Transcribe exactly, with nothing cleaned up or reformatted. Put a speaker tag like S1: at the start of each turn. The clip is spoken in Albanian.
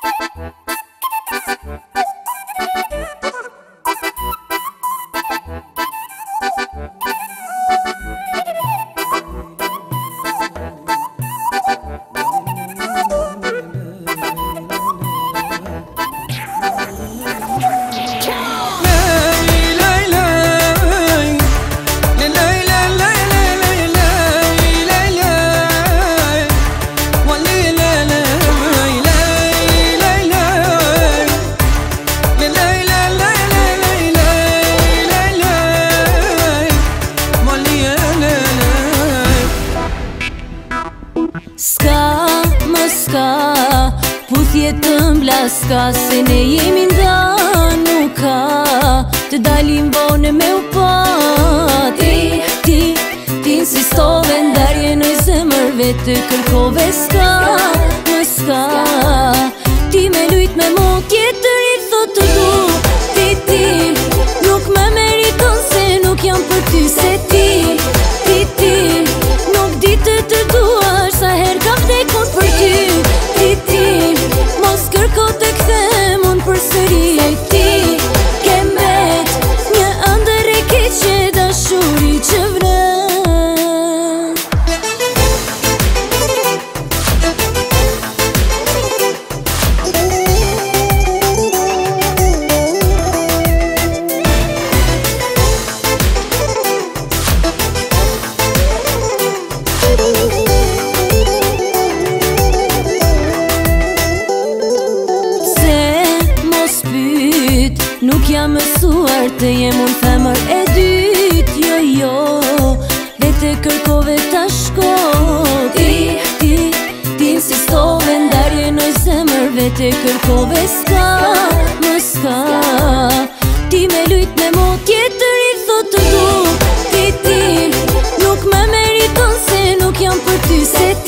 S1: Puthje të mblaska se ne jemi nda nuk ka të dalim vone me u pa. Ti, ti, ti insistove ndarje në zemërve të kërkove s'ka, më s'ka. Ti me lujt me mo tjetër i thot të du. Ti, ti, nuk me meriton se nuk jam për ty. Se ti, ti, ti, nuk ditë të duar sa her ka vdekun për ty. Ti, ti, mos kërko të kthem unë për sëri. Se ti, ke mbet një ëndër e keqe dashuri që vren. Nuk jam mësuar të jem unë femër e dyt, jo, jo, vete kërkove ta shko. Ti, ti, ti insistove ndarje në zemër, vete kërkove s'ka, më s'ka. Ti me lujt me mo tjetër i thot të du. Ti, ti, nuk me meriton se nuk jam për ty. Se